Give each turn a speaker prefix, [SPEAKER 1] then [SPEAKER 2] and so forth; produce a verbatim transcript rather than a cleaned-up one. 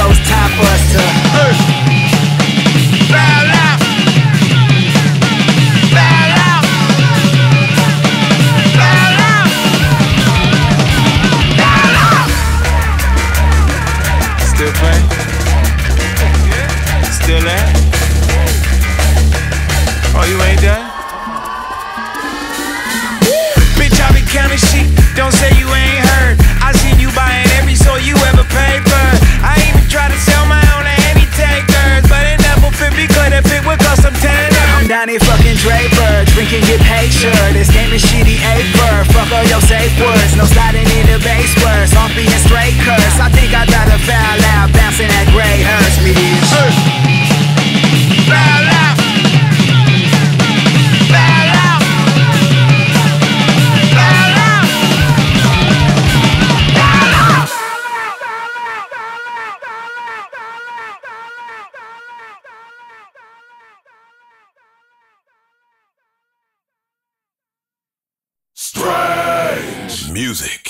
[SPEAKER 1] So it's time for us to uh, foul out, foul out, foul out, foul out. Still playing? Still there? Oh, you ain't done? Bitch, I be counting sheep, don't say you ain't heard. I seen you buying every soul you ever paid for. I even tried to sell my own to any takers, but it never fit because it fit with custom tanner. I'm down here fucking Draper, drinking get paid, sure. This game is shitty aper, fuck all your safe words. No sliding in the base words, off being straight curse. I think I'd rather foul out, bouncing that gray hurts me, bitch. Foul out, foul out, foul out, foul out.
[SPEAKER 2] Strange music.